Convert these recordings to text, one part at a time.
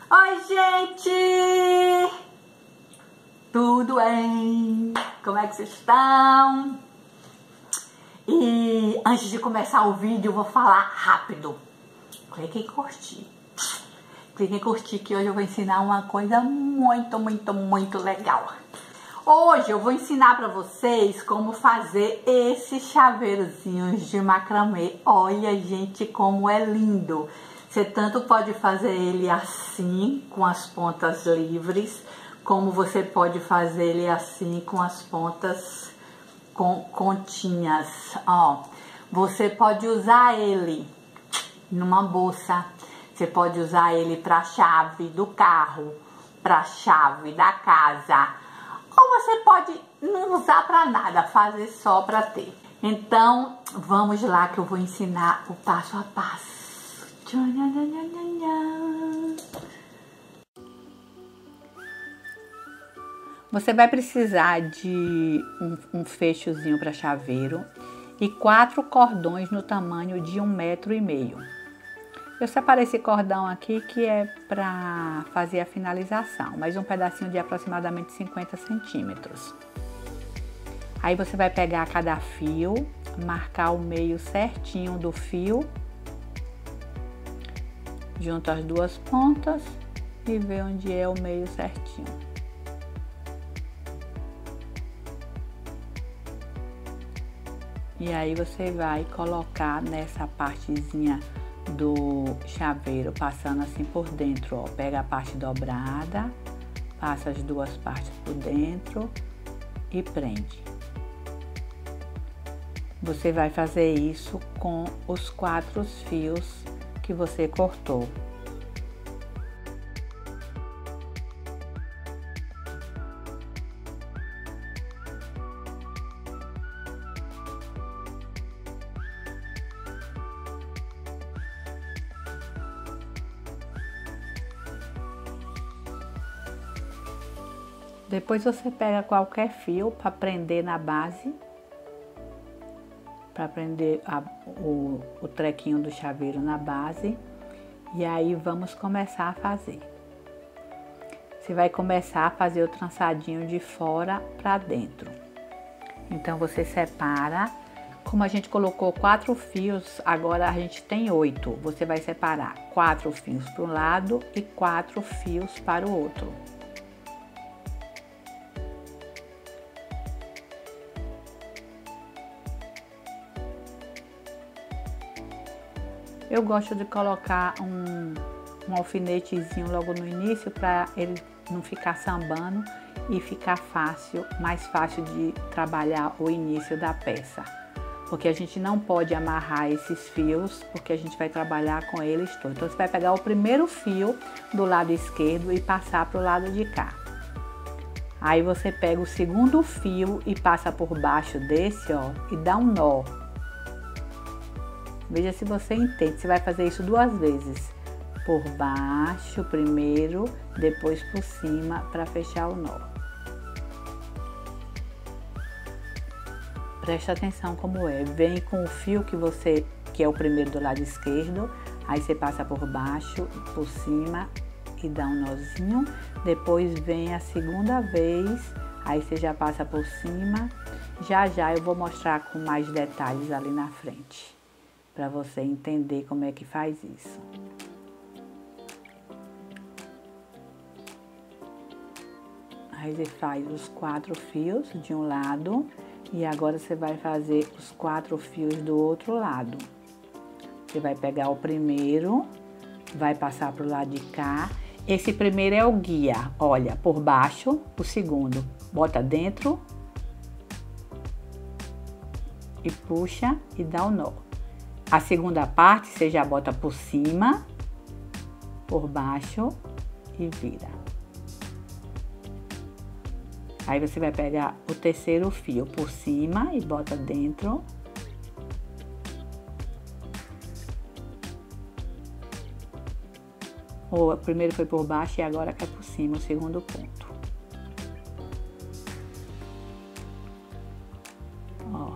Oi, gente! Tudo bem? Como é que vocês estão? E antes de começar o vídeo, eu vou falar rápido. Clique em curtir. Clique em curtir que hoje eu vou ensinar uma coisa muito legal. Hoje eu vou ensinar para vocês como fazer esses chaveirozinhos de macramê. Olha, gente, como é lindo! Você tanto pode fazer ele assim, com as pontas livres, como você pode fazer ele assim, com as pontas com continhas. Ó, você pode usar ele numa bolsa, você pode usar ele para chave do carro, para chave da casa, ou você pode não usar para nada, fazer só para ter. Então, vamos lá que eu vou ensinar o passo a passo. Você vai precisar de um fechozinho para chaveiro e 4 cordões no tamanho de 1,5 m. Eu separei esse cordão aqui que é para fazer a finalização, mas um pedacinho de aproximadamente 50 centímetros. Aí você vai pegar cada fio, marcar o meio certinho do fio, junto as duas pontas e ver onde é o meio certinho. E aí você vai colocar nessa partezinha do chaveiro, passando assim por dentro, ó. Pega a parte dobrada, passa as duas partes por dentro e prende. Você vai fazer isso com os 4 fios que você cortou. Depois você pega qualquer fio para prender na base, para prender o trequinho do chaveiro na base. E aí vamos começar a fazer. Você vai começar a fazer o trançadinho de fora para dentro. Então você separa, como a gente colocou 4 fios, agora a gente tem 8. Você vai separar 4 fios para um lado e 4 fios para o outro. Eu gosto de colocar um alfinetezinho logo no início para ele não ficar sambando e ficar fácil, mais fácil de trabalhar o início da peça. Porque a gente não pode amarrar esses fios, porque a gente vai trabalhar com eles todos. Então você vai pegar o primeiro fio do lado esquerdo e passar para o lado de cá. Aí você pega o segundo fio e passa por baixo desse, ó, e dá um nó. Veja se você entende, você vai fazer isso 2 vezes. Por baixo primeiro, depois por cima para fechar o nó. Presta atenção como é. Vem com o fio que é o primeiro do lado esquerdo, aí você passa por baixo, por cima e dá um nozinho. Depois vem a segunda vez, aí você já passa por cima. Já eu vou mostrar com mais detalhes ali na frente, para você entender como é que faz isso. Aí você faz os 4 fios de um lado e agora você vai fazer os 4 fios do outro lado. Você vai pegar o primeiro, vai passar pro lado de cá. Esse primeiro é o guia, olha, por baixo, o segundo. Bota dentro e puxa e dá o nó. A segunda parte você já bota por cima, por baixo e vira. Aí você vai pegar o terceiro fio por cima e bota dentro. O primeiro foi por baixo e agora que é por cima, o segundo ponto. Ó.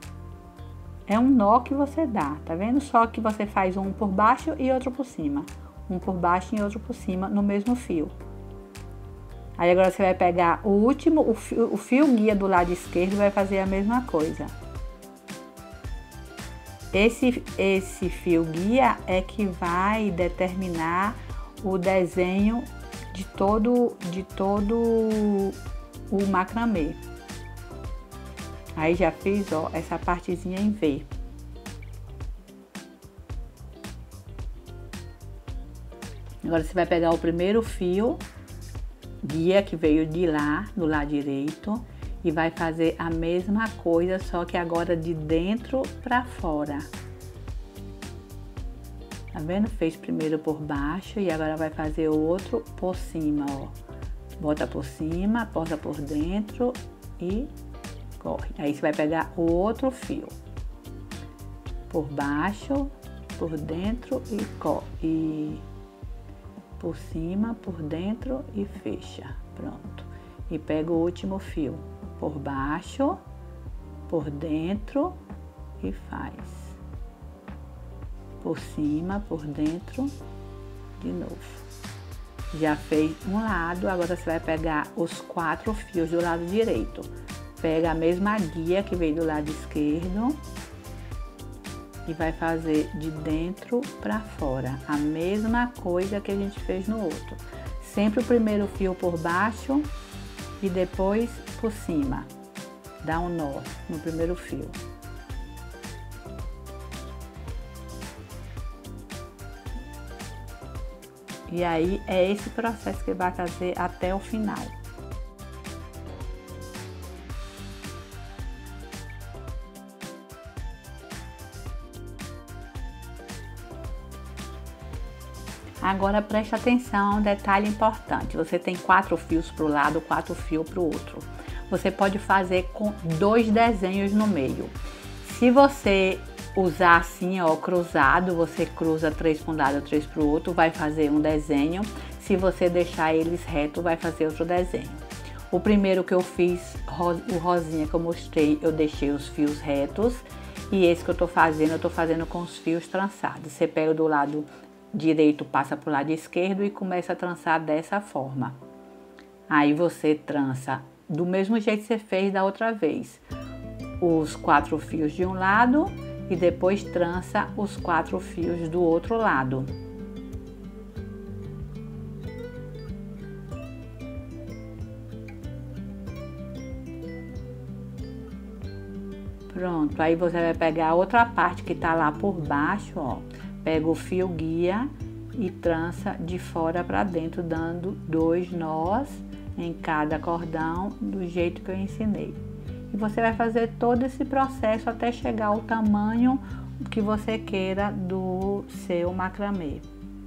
É um nó que você dá, tá vendo? Só que você faz um por baixo e outro por cima. um por baixo e outro por cima no mesmo fio. Aí agora você vai pegar o último, o fio guia do lado esquerdo e vai fazer a mesma coisa. Esse fio guia é que vai determinar o desenho de todo o macramê. Aí já fiz, ó, essa partezinha em V. Agora você vai pegar o primeiro fio guia que veio de lá, do lado direito, e vai fazer a mesma coisa, só que agora de dentro para fora. Tá vendo? Fez primeiro por baixo e agora vai fazer o outro por cima, ó. Bota por cima, posa por dentro e corre. Aí você vai pegar o outro fio. Por baixo, por dentro e corre. E por cima, por dentro e fecha. Pronto. E pega o último fio. Por baixo, por dentro e faz. Por cima, por dentro, de novo. Já fez um lado, agora você vai pegar os 4 fios do lado direito. Pega a mesma guia que veio do lado esquerdo e vai fazer de dentro para fora. A mesma coisa que a gente fez no outro. Sempre o primeiro fio por baixo e depois por cima. Dá um nó no primeiro fio. E aí é esse processo que vai fazer até o final. Agora preste atenção, detalhe importante, você tem 4 fios para o lado, 4 fios para o outro. Você pode fazer com 2 desenhos no meio. Se você usar assim, ó, cruzado, você cruza 3 para um lado, 3 para o outro, vai fazer um desenho. Se você deixar eles reto, vai fazer outro desenho. O primeiro que eu fiz, o rosinha que eu mostrei, eu deixei os fios retos. E esse que eu tô fazendo com os fios trançados. Você pega do lado direito, passa para o lado esquerdo e começa a trançar dessa forma. Aí você trança do mesmo jeito que você fez da outra vez. Os 4 fios de um lado e depois trança os 4 fios do outro lado. Pronto, aí você vai pegar a outra parte que tá lá por baixo, ó. Pega o fio guia e trança de fora para dentro, dando 2 nós em cada cordão, do jeito que eu ensinei. E você vai fazer todo esse processo até chegar ao tamanho que você queira do seu macramê.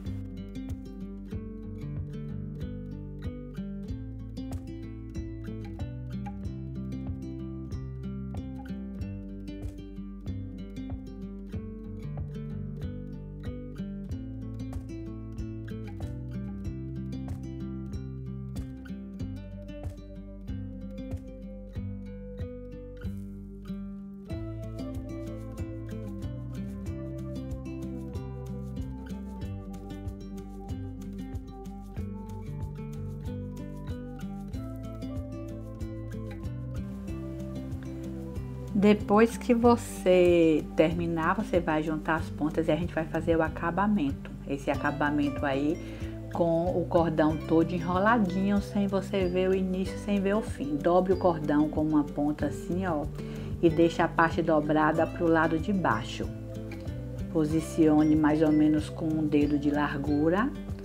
Depois que você terminar, você vai juntar as pontas e a gente vai fazer o acabamento. Esse acabamento aí com o cordão todo enroladinho, sem você ver o início, sem ver o fim. Dobre o cordão com uma ponta assim, ó, e deixa a parte dobrada pro lado de baixo. Posicione mais ou menos com um dedo de largura.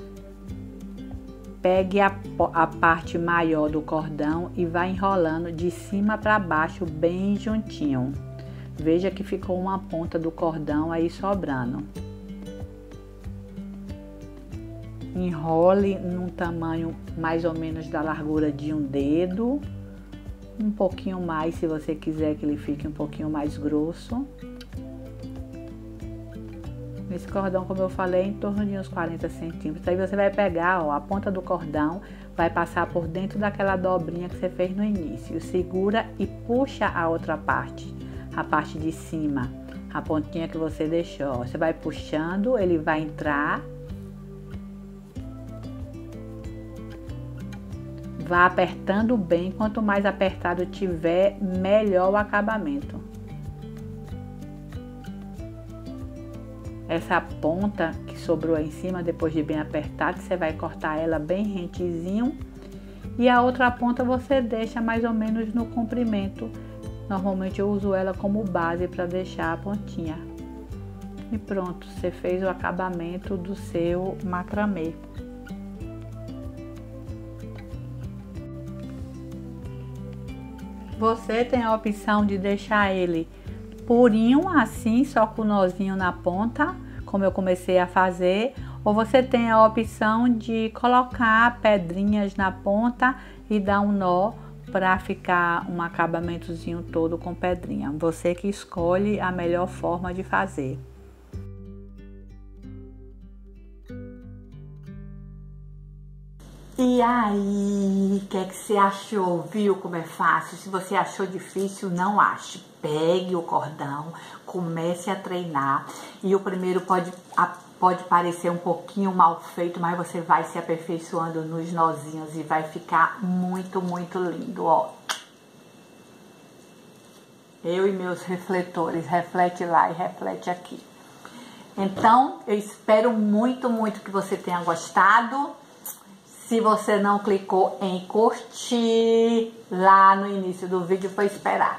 Pegue a parte maior do cordão e vai enrolando de cima para baixo bem juntinho. Veja que ficou uma ponta do cordão aí sobrando. Enrole num tamanho mais ou menos da largura de um dedo. Um pouquinho mais se você quiser que ele fique um pouquinho mais grosso. Esse cordão, como eu falei, em torno de uns 40 centímetros. Aí você vai pegar, ó, a ponta do cordão, vai passar por dentro daquela dobrinha que você fez no início. Segura e puxa a outra parte, a parte de cima, a pontinha que você deixou. Você vai puxando, ele vai entrar Vá apertando bem, quanto mais apertado tiver, melhor o acabamento. Essa ponta que sobrou aí em cima, depois de bem apertado, você vai cortar ela bem rentezinho. E a outra ponta você deixa mais ou menos no comprimento. Normalmente eu uso ela como base para deixar a pontinha. E pronto, você fez o acabamento do seu macramê. Você tem a opção de deixar ele purinho assim, só com o nozinho na ponta, como eu comecei a fazer, ou você tem a opção de colocar pedrinhas na ponta e dar um nó para ficar um acabamentozinho todo com pedrinha. Você que escolhe a melhor forma de fazer. E aí, o que é que você achou? Viu como é fácil? Se você achou difícil, não ache. Pegue o cordão, comece a treinar. E o primeiro pode parecer um pouquinho mal feito, mas você vai se aperfeiçoando nos nozinhos e vai ficar muito, muito lindo, ó. Eu e meus refletores, reflete lá e reflete aqui. Então, eu espero muito, muito que você tenha gostado. Se você não clicou em curtir lá no início do vídeo, foi esperar.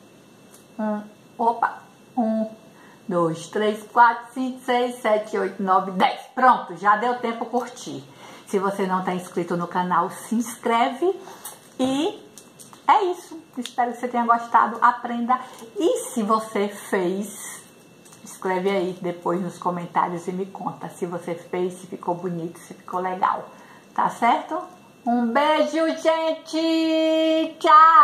1, 2, 3, 4, 5, 6, 7, 8, 9, 10. Pronto, já deu tempo curtir. Se você não está inscrito no canal, se inscreve. E é isso. Espero que você tenha gostado. Aprenda. E se você fez, escreve aí depois nos comentários e me conta se você fez, se ficou bonito, se ficou legal. Tá certo? Um beijo, gente! Tchau!